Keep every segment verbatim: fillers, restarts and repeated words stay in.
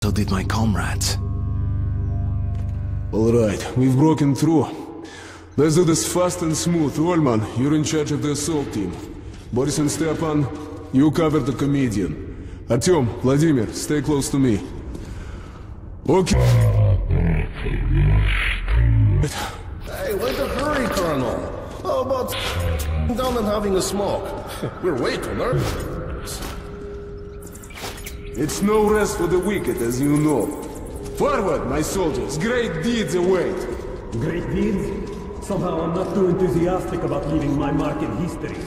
So did my comrades. All right, we've broken through. Let's do this fast and smooth. Ullman, you're in charge of the assault team. Boris and Stepan, you cover the comedian. Artyom, Vladimir, stay close to me. Okay. Hey, why the hurry, Colonel? How about down and having a smoke? We're way too nervous. It's no rest for the wicked, as you know. Forward, my soldiers! Great deeds await! Great deeds? Somehow I'm not too enthusiastic about leaving my mark in history.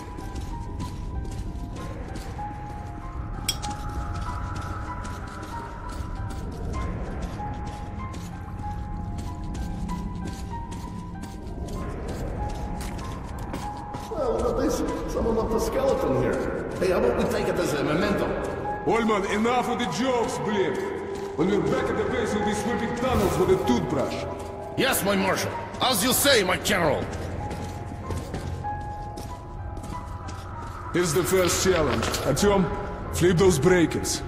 Well, look at this. Someone left a skeleton here. Hey, how about we take it as a memento? Ullman, enough of the jokes, Blimp! When we're back at the base, we'll be sweeping tunnels with a toothbrush. Yes, my marshal. As you say, my general. Here's the first challenge. Artyom, flip those breakers.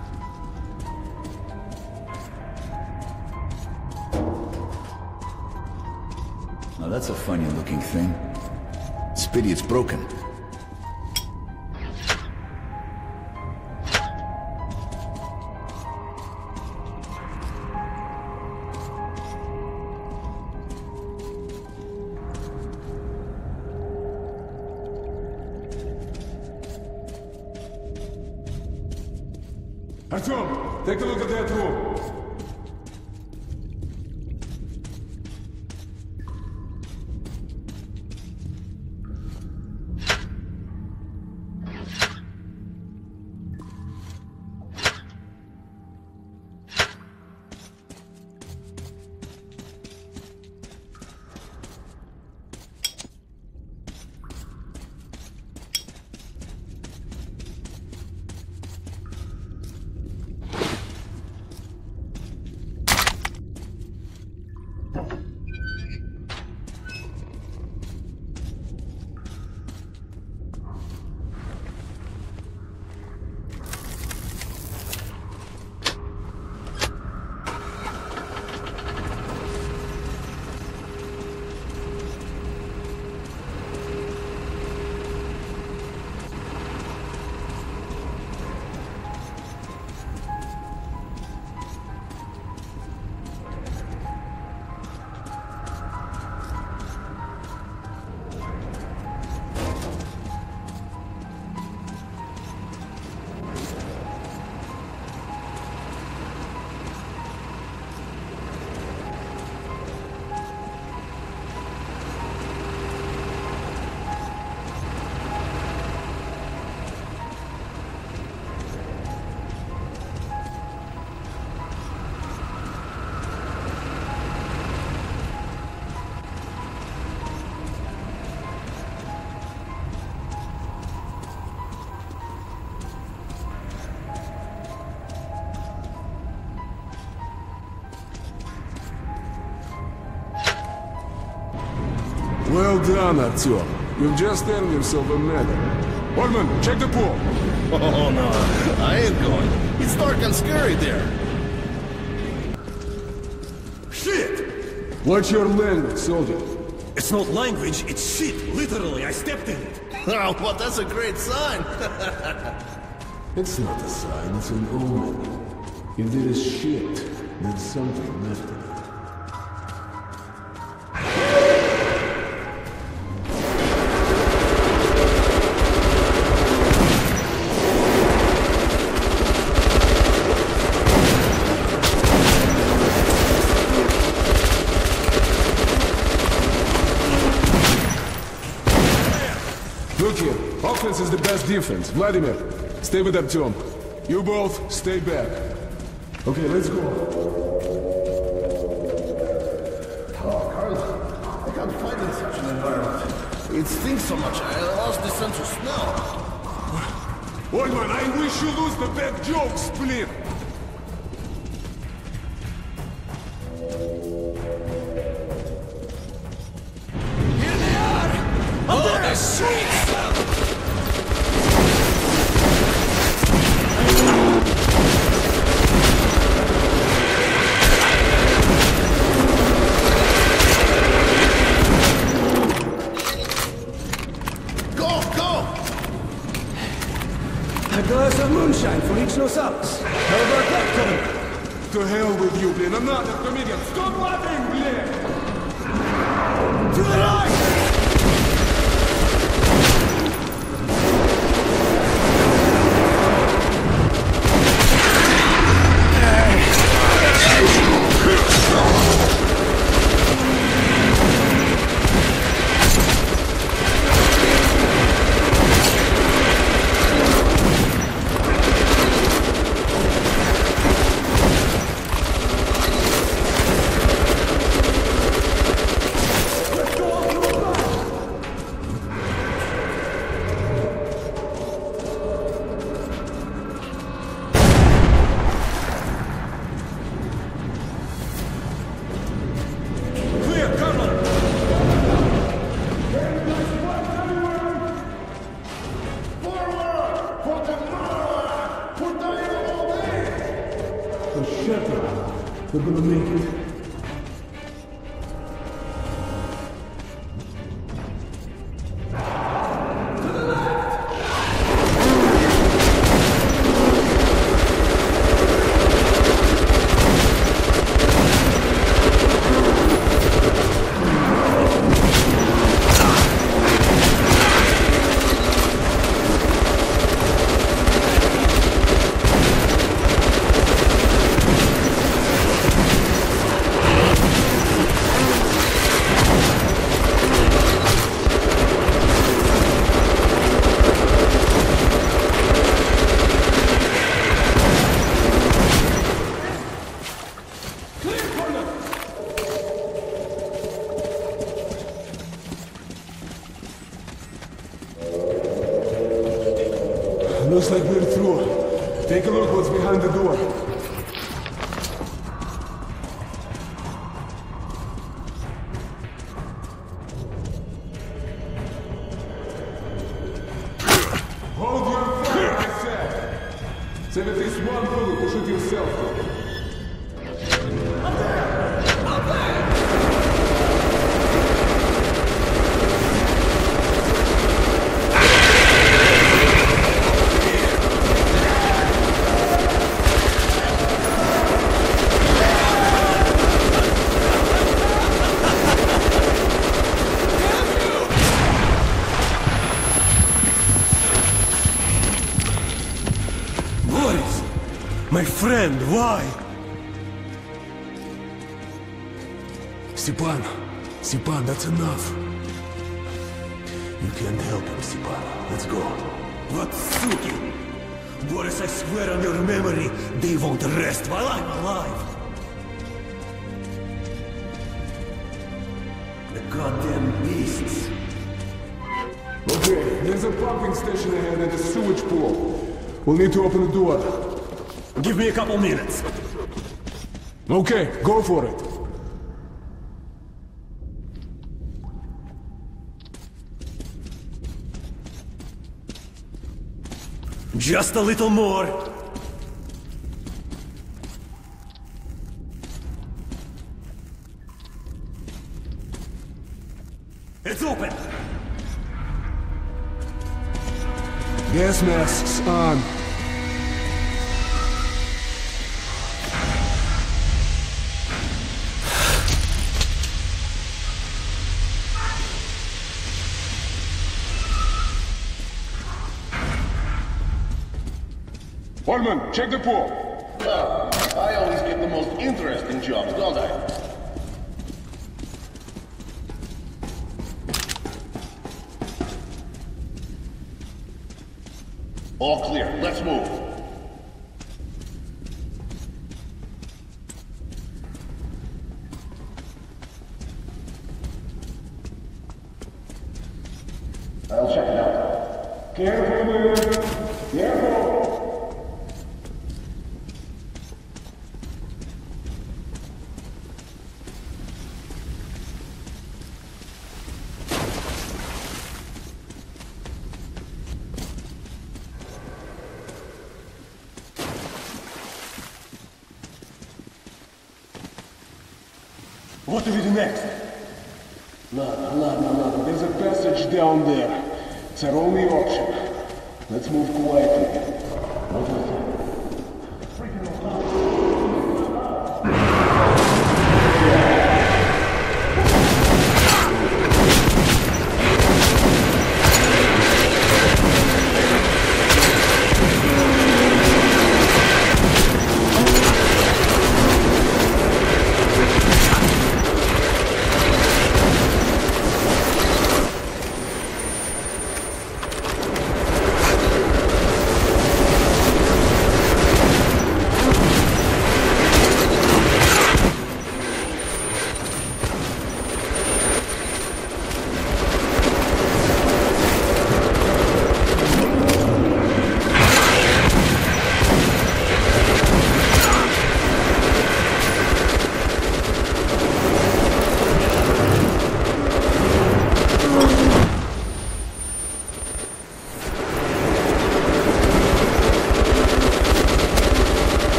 Now that's a funny-looking thing. It's a pity it's broken. Artyom, take a look at that room. Well done, Artyom. You've just earned yourself a medal. Ullman, check the pool. Oh, no. I ain't going. It's dark and scary there. Shit! Watch your language, soldier. It's not language, it's shit. Literally, I stepped in it. Oh, well, that's a great sign. It's not a sign, it's an omen. If there is shit, there's something left in it. Look here, offense is the best defense. Vladimir, stay with Artyom. You both, stay back. Okay, let's go. Oh, Carl, I can't fight in such an environment. It stinks so much, I lost the sense of smell. Ullman, I wish you lose the bad jokes, please. Here they are! Oh, the streets! what's up? How about that, Covenant? To hell with you, блин, another comedian! Stop laughing, блин! To the right! We're gonna make it. Looks like we're through. Take a look what's behind the door. Hold your fire, I said! Save at least one bullet to shoot yourself. My friend, why? Stepan, Stepan, that's enough. You can't help him, Stepan. Let's go. What suki? Boris, I swear on your memory, they won't rest while I'm alive. The goddamn beasts. Okay, there's a pumping station ahead and a sewage pool. We'll need to open the door. Give me a couple minutes. Okay, go for it. Just a little more. It's open. Gas masks on. Horman, check the pool. Well, I always get the most interesting jobs, don't I? All clear. Let's move. I'll check it out. Careful, man. Careful. What do we do next? Ladder, ladder, ladder. There's a passage down there. It's our only option. Let's move quietly. What do you think?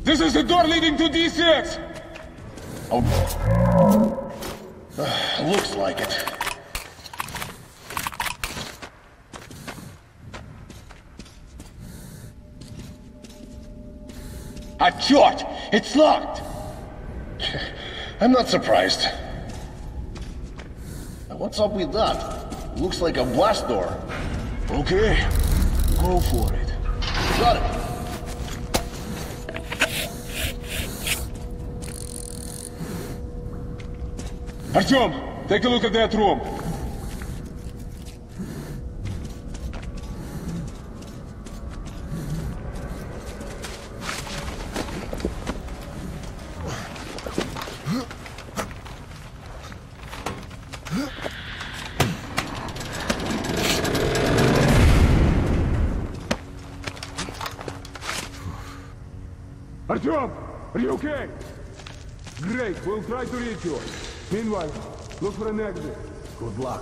This is the door leading to D six! Oh. Uh, looks like it. Ah, черт! It's locked! I'm not surprised. What's up with that? Looks like a blast door. Okay, go for it. Got it. Artyom, take a look at that room. Artyom, are you okay? Great, we'll try to reach you. Meanwhile, look for an exit. Good luck.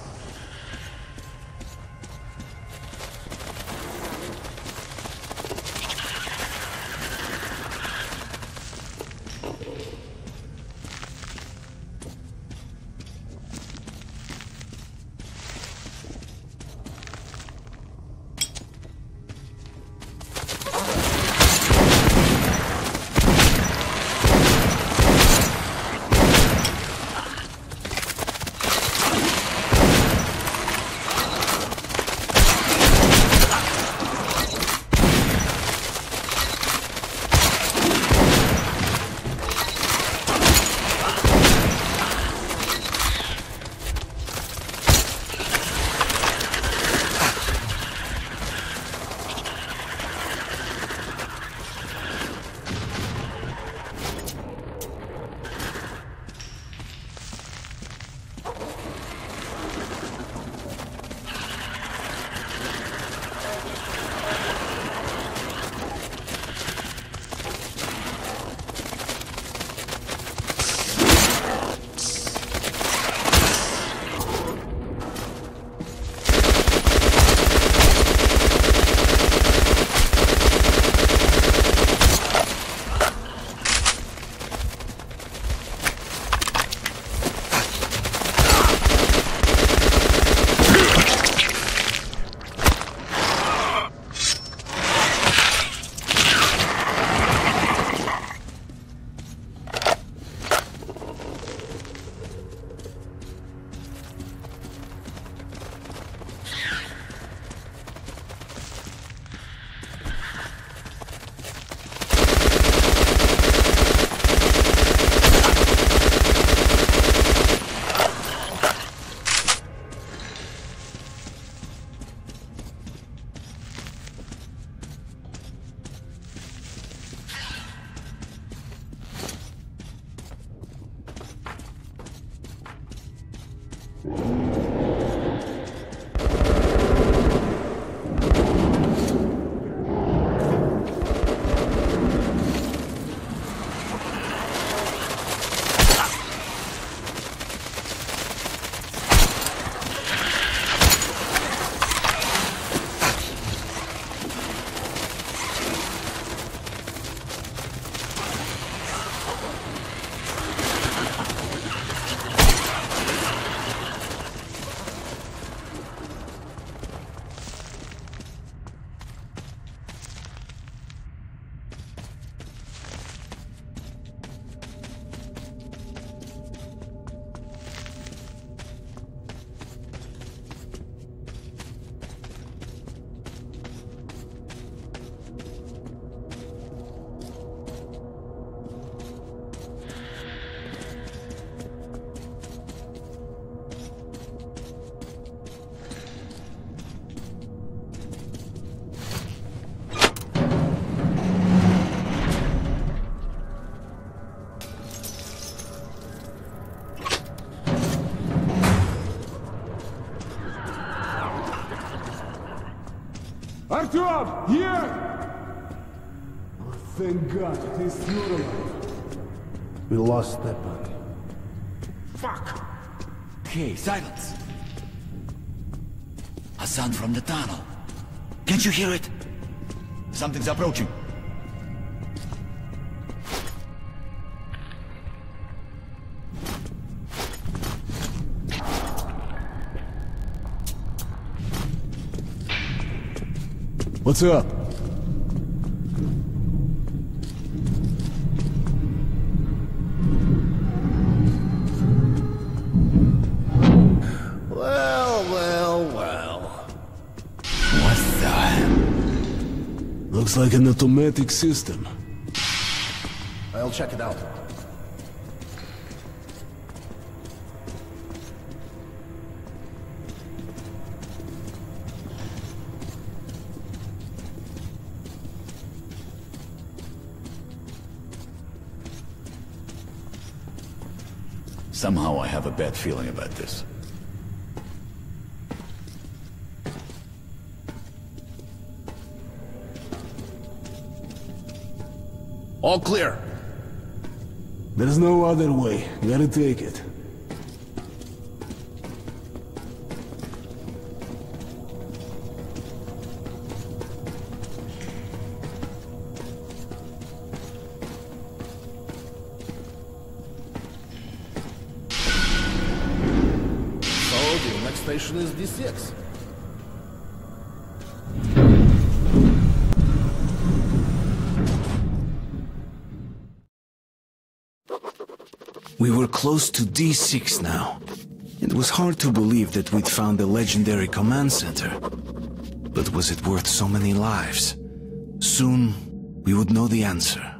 Artyom! Here! Oh, thank God, it is not alive. We lost Stepan. Fuck! Okay, silence. A sound from the tunnel. Can't you hear it? Something's approaching. What's up? Well, well, well. What the... Looks like an automatic system. I'll check it out. Somehow I have a bad feeling about this. All clear. There's no other way. Gotta take it. So the next station is D six. We were close to D six now. It was hard to believe that we'd found the legendary command center. But was it worth so many lives? Soon, we would know the answer.